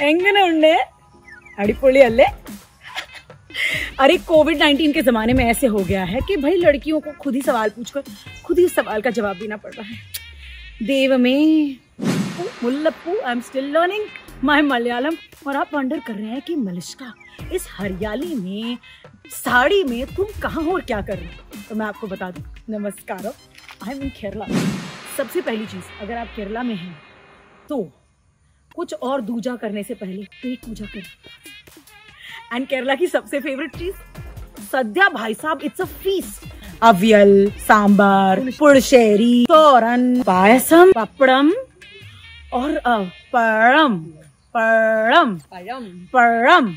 എങ്ങനെയുണ്ട്? अड़िपोली अल्ले। अरे कोविड-19 के जमाने में ऐसे हो गया है कि भाई लड़कियों को खुद ही सवाल पूछकर खुद ही उस सवाल का जवाब देना पड़ रहा है। देव में मुल्लप्पू, I am still learning my Malayalam. और आप वंडर कर रहे हैं कि मलिष्का इस हरियाली में साड़ी में तुम कहाँ हो और क्या कर रहे हो? तो मैं आपको बता दूं, नमस्कार, आई एम इन केरला। सबसे पहली चीज, अगर आप केरला में हैं तो कुछ और दूजा करने से पहले पेट पूजा करें। एंड केरला की सबसे फेवरेट चीज सद्या, भाई साहब, it's a feast. Avial, sambar, pulissery, thoran, payasam, पपड़म और परम परम परम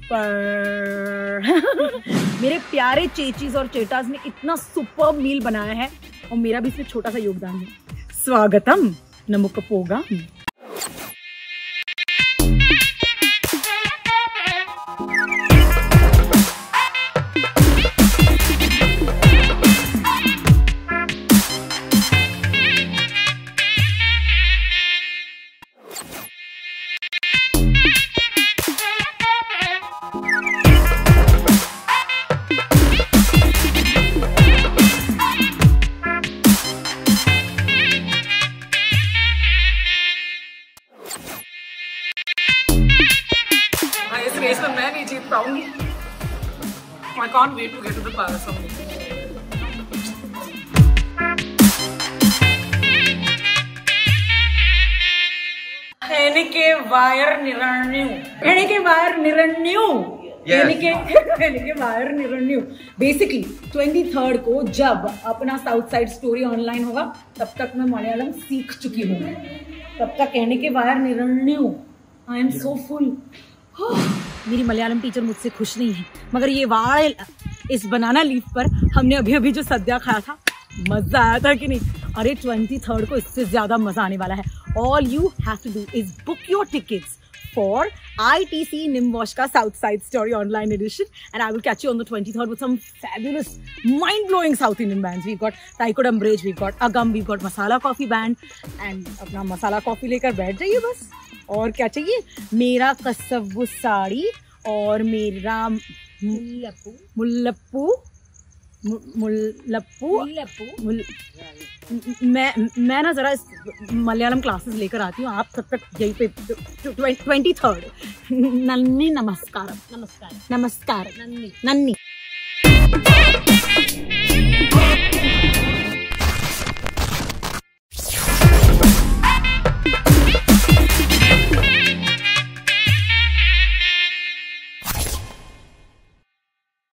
मेरे प्यारे चेचीज और चेटाज ने इतना सुपर मील बनाया है और मेरा भी इसमें छोटा सा योगदान है। स्वागतम नमुकपोगा। इस रेस में मैं नहीं जीत पाऊंगी। I can't wait to get to the parasol. എനിക്ക് വയർ നിറഞ്ഞു। बेसिकली 23rd को जब अपना साउथ साइड स्टोरी ऑनलाइन होगा तब तक मैं मलयालम सीख चुकी हूँ। तब तक कहने के वायर निरण्यू। I am so full. मेरी मलयालम टीचर मुझसे खुश नहीं है, मगर ये वाइल इस बनाना लीफ पर हमने अभी जो सद्या खाया था, मजा आया था कि नहीं? अरे 23rd को इससे ज्यादा मजा आने वाला है। All you have to do is book your tickets for ITC Nimvoshka South Side Story Online Edition, and I will catch you on the 23rd with some fabulous, mind-blowing South Indian bands. We've got Taiko Dumbrage, we've got Agam, we've got Masala Coffee Band, and अपना मसाला coffee लेकर बैठ जाइए बस। और क्या चाहिए? मेरा कसव्वु साड़ी और मेरा मुल्लप्पू। मैं ना जरा मलयालम क्लासेस लेकर आती हूँ। आप तब तक यहीं पे 23rd। नन्नी नमस्कार नन्नी।